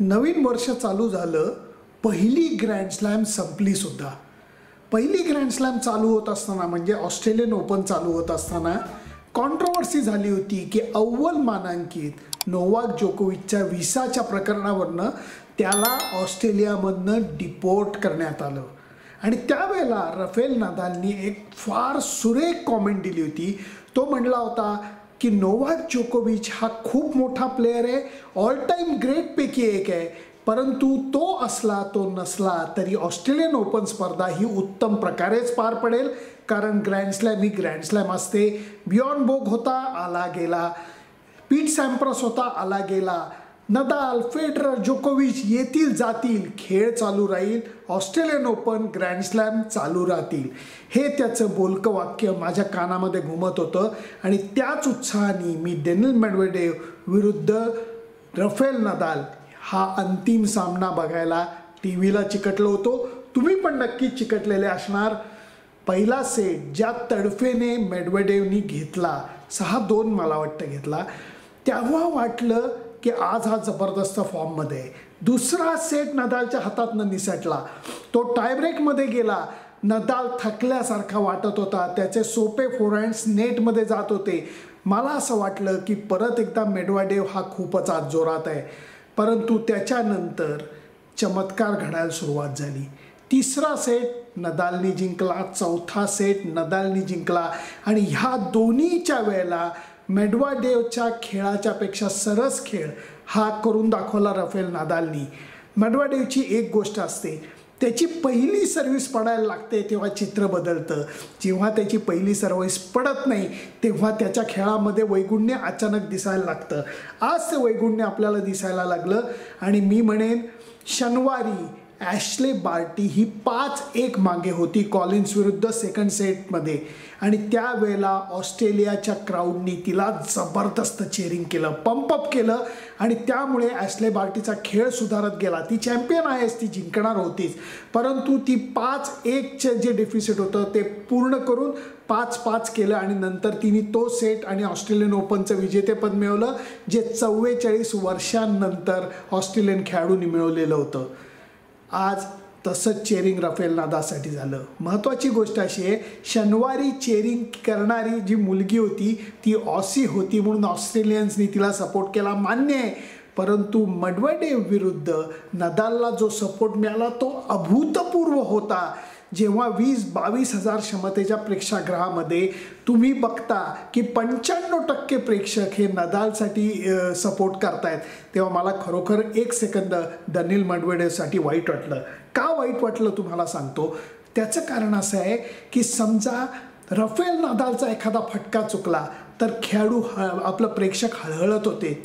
नवीन वर्ष चालू झालं, पहिली ग्रँड स्लॅम संपली सुद्धा. पहिली ग्रँड स्लॅम चालू होत असताना म्हणजे ऑस्ट्रेलियन ओपन चालू होत असताना कॉन्ट्रोवर्सी झाली होती की अव्वल मानांकित नोवाक जोकोविचच्या व्हिसाच्या प्रकरणावरनं त्याला ऑस्ट्रेलियामधनं डिपोर्ट करण्यात आलं. आणि त्यावेळेला रफेल नदालनी एक फार सुरेख कॉमेंट दिली होती. तो म्हणला होता की नोवाक जोकोविच हा खूप मोठा प्लेयर आहे, ऑल टाईम ग्रेटपैकी एक आहे, परंतु तो असला तो नसला तरी ऑस्ट्रेलियन ओपन स्पर्धा ही उत्तम प्रकारेच पार पडेल, कारण ग्रँड स्लॅम ही ग्रँड स्लॅम असते. बियॉन बोग होता, आला गेला. पीट सॅम्प्रस होता, आला गेला. नदाल, फेडरर, जोकोविच येतील जातील, खेळ चालू राहील. ऑस्ट्रेलियन ओपन, ग्रँड स्लॅम चालू राहतील. हे त्याचं बोलकं वाक्य माझ्या कानामध्ये घुमत होतं आणि त्याच उत्साहाने मी डेनिल मेडवेडेव विरुद्ध रफेल नदाल हा अंतिम सामना बघायला टी व्हीला चिकटलो होतो. तुम्ही पण नक्की चिकटलेले असणार. पहिला सेट ज्या तडफेने मेडवेडेवनी घेतला, 6-2 मला वाटतं घेतला, तेव्हा वाटलं की आज हा जबरदस्त फॉर्ममध्ये आहे. दुसरा सेट नदालच्या हातातनं निसटला. तो टायब्रेकमध्ये गेला. नदाल थकल्यासारखा वाटत होता. त्याचे सोपे फोरहँड्स नेटमध्ये जात होते. मला असं वाटलं की परत एकदा मेडवेडेव हा खूपच आज जोरात आहे. परंतु त्याच्यानंतर चमत्कार घडायला सुरुवात झाली. तिसरा सेट नदालनी जिंकला, चौथा सेट नदालनी जिंकला आणि ह्या दोन्हीच्या वेळेला मेडवेडेवच्या खेळाच्या पेक्षा सरस खेळ हा करून दाखवला रफेल नदालनी. मेडवेडेवची एक गोष्ट असते, त्याची पहिली सर्व्हिस पडायला लागते तेव्हा चित्र बदलतं. जेव्हा त्याची पहिली सर्व्हिस पडत नाही तेव्हा त्याच्या खेळामध्ये वैगुण्य अचानक दिसायला लागतं. आज ते वैगुण्य आपल्याला दिसायला लागलं आणि मी म्हणेन शनिवारी ॲश्ले बार्टी ही 5-1 मागे होती कॉलिन्स विरुद्ध सेकंड सेटमध्ये आणि त्यावेळेला ऑस्ट्रेलियाच्या क्राऊडनी तिला जबरदस्त चेअरिंग केलं, पंपअप केलं आणि त्यामुळे ॲश्ले बार्टीचा खेळ सुधारत गेला. ती चॅम्पियन आहेच, ती जिंकणार होतीच, परंतु ती 5-1चे जे डेफिसिट होतं ते पूर्ण करून 5-5 केलं आणि नंतर तिने तो सेट आणि ऑस्ट्रेलियन ओपनचं विजेतेपद मिळवलं, जे 44 वर्षांनंतर ऑस्ट्रेलियन खेळाडूंनी मिळवलेलं होतं. आज तसंच चेअरिंग रफेल नदालसाठी झालं. महत्त्वाची गोष्ट अशी आहे, शनिवारी चेअरिंग करणारी जी मुलगी होती ती ऑसी होती म्हणून ऑस्ट्रेलियन्सनी तिला सपोर्ट केला, मान्य आहे, परंतु मेडवेडेव विरुद्ध नदालला जो सपोर्ट मिळाला तो अभूतपूर्व होता. जेव्हा 20-22 हजार क्षमतेच्या प्रेक्षागृहामध्ये तुम्ही बघता की 95% प्रेक्षक हे नदालसाठी सपोर्ट करतायत, तेव्हा मला खरोखर 1 सेकंद डेनिल मेडवेडेवसाठी वाईट वाटलं. का वाईट वाटलं तुम्हाला सांगतो. त्याचं कारण असं आहे की समजा रफेल नदालचा एखादा फटका चुकला तर खेळाडू आपलं प्रेक्षक हळहळत होते,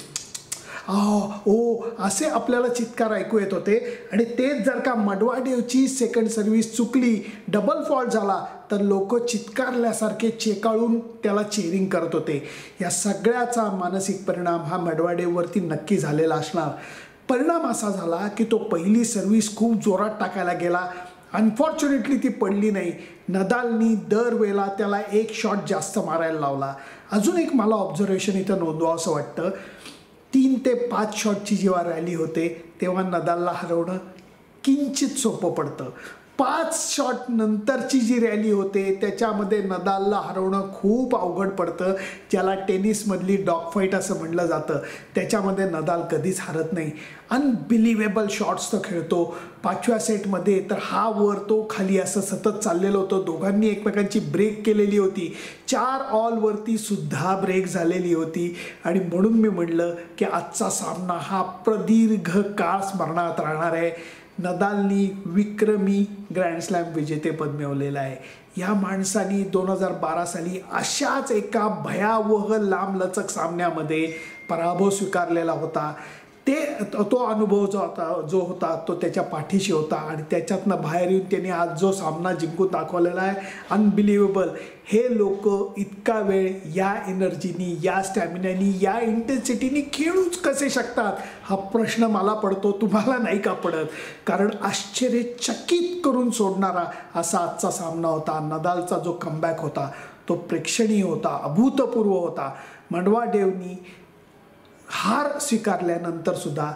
ओ असे आपल्याला चित्कार ऐकू येत होते. आणि तेच जर का मेडवेडेवची सेकंड सर्व्हिस चुकली, डबल फॉल्ट झाला तर लोक चित्कारल्यासारखे चेकाळून त्याला चेअरिंग करत होते. या सगळ्याचा मानसिक परिणाम हा मेडवेडेववरती नक्की झालेला असणार. परिणाम असा झाला की तो पहिली सर्व्हिस खूप जोरात टाकायला गेला. अनफॉर्च्युनेटली ती पडली नाही. नदालनी दरवेळेला त्याला एक शॉट जास्त मारायला लावला. अजून एक मला ऑब्झर्वेशन इथं नोंदवावं असं वाटतं, 3 ते 5 शॉटची जेव्हा रॅली होते तेव्हा नदालला हरवणं किंचित सोपं पडतं. 5 शॉट नंतरची जी रॅली होते त्याच्यामध्ये नदालला हरवणं खूप अवघड पडतं, ज्याला टेनिसमधली डॉग फाईट असं म्हटलं जातं. त्याच्यामध्ये नदाल कधीच हरत नाही. अनबिलिव्हेबल शॉट्स तो खेळतो. 5व्या सेटमध्ये तर हा वर तो खाली असं सतत चाललेलं होतं. दोघांनी एकमेकांची ब्रेक केलेली होती. 4 ऑलवरती सुद्धा ब्रेक झालेली होती आणि म्हणून मी म्हणलं की आजचा सामना हा प्रदीर्घ काळ स्मरणात राहणार आहे. नदालनी विक्रमी ग्रँड स्लॅम विजेतेपद मिळवलेलं आहे. या माणसाने 2012 साली अशाच एका भयावह लांबलचक सामन्यामध्ये पराभव स्वीकारलेला होता. तो अनुभव जो होता तो त्याच्या पाठीशी होता आणि त्याच्यातनं बाहेर येऊन त्यांनी आज जो सामना जिंकून दाखवलेला आहे, अनबिलिव्हेबल. हे लोक इतका वेळ या एनर्जीनी, या स्टॅमिनानी, या इंटेन्सिटीनी खेळूच कसे शकतात हा प्रश्न मला पडतो. तुम्हाला नाही का पडत? कारण आश्चर्यचकित करून सोडणारा असा आजचा सामना होता. नदालचा जो कमबॅक होता तो प्रेक्षणीय होता, अभूतपूर्व होता. मेडवेडेवनी हार स्वीकारल्यानंतर सुद्धा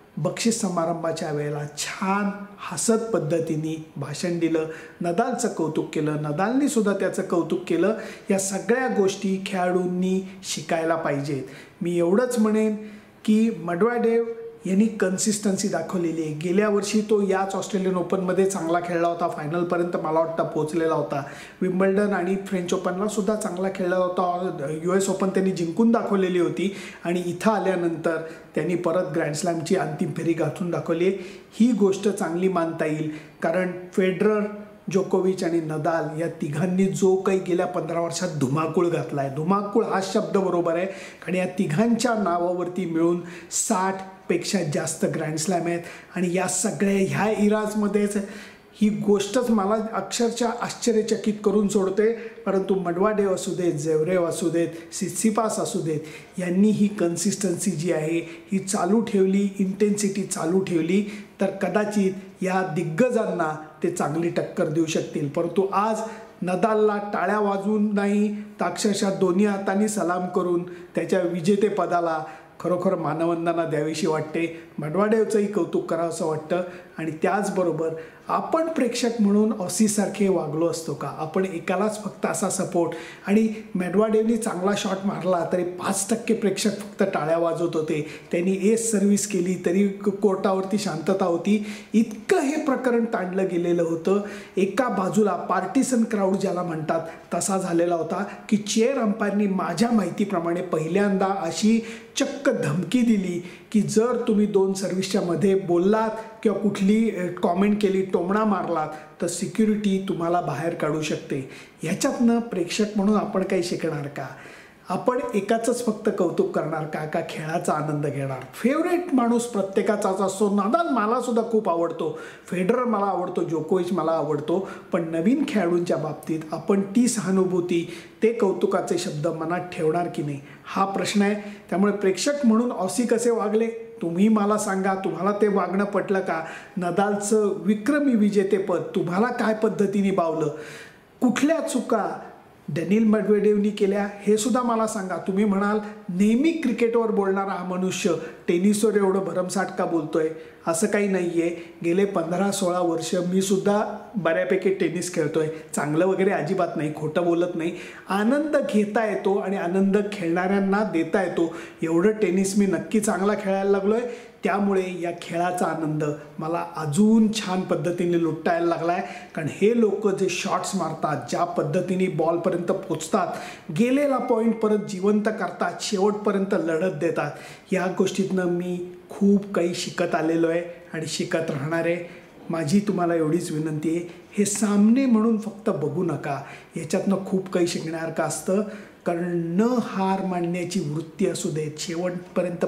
बक्षीस समारंभाच्या वेळेला छान हसत पद्धतीने भाषण दिलं, नदालचं कौतुक केलं, नदालनी सुद्धा त्याचं कौतुक केलं. या सगळ्या गोष्टी खेळाडूंनी शिकायला पाहिजेत. मी एवढंच म्हणेन की मेडवेडेव यांनी कन्सिस्टन्सी दाखवलेली आहे. गेल्या वर्षी तो याच ऑस्ट्रेलियन ओपनमध्ये चांगला खेळला होता, फायनलपर्यंत मला वाटतं पोहोचलेला होता. विम्बल्डन आणि फ्रेंच ओपनला सुद्धा चांगला खेळला होता. US ओपन त्यांनी जिंकून दाखवलेली होती आणि इथं आल्यानंतर त्यांनी परत ग्रँडस्लॅमची अंतिम फेरी गाठून दाखवली आहे. ही गोष्ट चांगली मानता येईल, कारण फेडरर, जोकोविच आणि नदाल या तिघांनी जो काही गेल्या 15 वर्षात धुमाकूळ घातला आहे, धुमाकूळ हा शब्द बरोबर आहे, कारण या तिघांच्या नावावरती मिळून 60 पेक्षा जास्त ग्रँडस्लॅम आहेत. आणि या सगळ्या ह्या इराजमध्येच ही गोष्टच मला अक्षरशः आश्चर्यचकित करून सोडते. परंतु मेडवेडेव असू देत, झेव्हरेव असू देत, सित्सिपास असू देत, यांनी ही कन्सिस्टन्सी जी आहे ही चालू ठेवली, इंटेन्सिटी चालू ठेवली तर कदाचित या दिग्गजांना ते चांगली टक्कर देऊ शकतील. परंतु आज नदालला टाळ्या वाजवून नाही तर अक्षरशः दोन्ही हातांनी सलाम करून त्याच्या विजेतेपदाला खरोखर मानवंदना द्यावीशी वाटते. मेडवेडेवचंही कौतुक करावं असं वाटतं. आणि त्याचबरोबर आपण प्रेक्षक म्हणून ऑसीसारखे वागलो असतो का? आपण एकालाच फक्त असा सपोर्ट, आणि मेडवेडेवनी चांगला शॉट मारला तरी 5% प्रेक्षक फक्त टाळ्या वाजवत होते. त्यांनी एस सर्व्हिस केली तरी कोर्टावरती शांतता होती. इतकं हे प्रकरण ताणलं गेलेलं होतं. एका बाजूला पार्टिसन क्राऊड ज्याला म्हणतात तसा झालेला होता की चेअर अंपायरनी माझ्या माहितीप्रमाणे पहिल्यांदा अशी चक्क धमकी दिली की जर तुम्ही 2 सर्व्हिसच्या मध्ये बोललात किंवा कुठली कॉमेंट केली, टोमणा मारलात तर सिक्युरिटी तुम्हाला बाहेर काढू शकते. ह्याच्यातनं प्रेक्षक म्हणून आपण काही शिकणार का? आपण एकाचंच फक्त कौतुक करणार का खेळाचा आनंद घेणार? फेवरेट माणूस प्रत्येकाचाच असतो. नदाल मला सुद्धा खूप आवडतो, फेडरर मला आवडतो, जोकोविच मला आवडतो. पण नवीन खेळाडूंच्या बाबतीत आपण ती सहानुभूती, ते कौतुकाचे शब्द मनात ठेवणार की नाही हा प्रश्न आहे. त्यामुळे प्रेक्षक म्हणून ऑसी कसे वागले तुम्ही मला सांगा. तुम्हाला ते वागणं पटलं का? नदालचं विक्रमी विजेतेपद तुम्हाला काय पद्धतीने बावलं? कुठल्या चुका डॅनियल मेडवेडेवनी केल्या हे सुद्धा मला सांगा. तुम्ही म्हणाल नेहमी क्रिकेटवर बोलणारा हा मनुष्य टेनिसवर एवढं भरमसाठ का बोलतोय? असं काही नाही आहे. गेले 15-16 वर्ष मी सुद्धा बऱ्यापैकी टेनिस खेळतोय. चांगलं वगैरे अजिबात नाही, खोटं बोलत नाही. आनंद घेता येतो आणि आनंद खेळणाऱ्यांना देता येतो एवढं टेनिस मी नक्की चांगला खेळायला लागलो आहे. त्यामुळे या खेळाचा आनंद मला अजून छान पद्धतीने लुटायला लागला आहे. कारण हे लोक जे शॉट्स मारतात, ज्या पद्धतीने बॉलपर्यंत पोचतात, गेलेला पॉईंट परत जिवंत करतात, शेवटपर्यंत लढत देतात, या गोष्टीतनं मी खूप काही शिकत आलेलो आहे आणि शिकत राहणार आहे. माझी तुम्हाला एवढीच विनंती आहे, हे सामने म्हणून फक्त बघू नका. याच्यातनं खूप काही शिकण्यासारखं असतं. कारण न हार मानण्याची वृत्ती असू देत, शेवटपर्यंत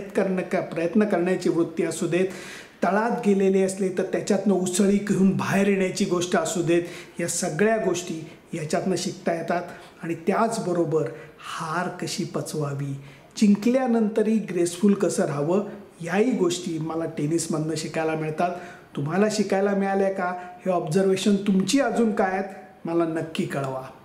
प्रयत्न करण्याची वृत्ती असू देत, तळात गेलेले असले तर त्याच्यातनं उसळी घेऊन बाहेर येण्याची गोष्ट असू देत, या सगळ्या गोष्टी याच्यातनं शिकता येतात. आणि त्याचबरोबर हार कशी पचवावी, जिंकल्यानंतरही ग्रेसफुल कसं राहावं, याही गोष्टी मला टेनिसमधनं शिकायला मिळतात. तुम्हाला शिकायला मिळाल्या का? हे ऑब्झर्वेशन तुमची अजून काय आहेत मला नक्की कळवा.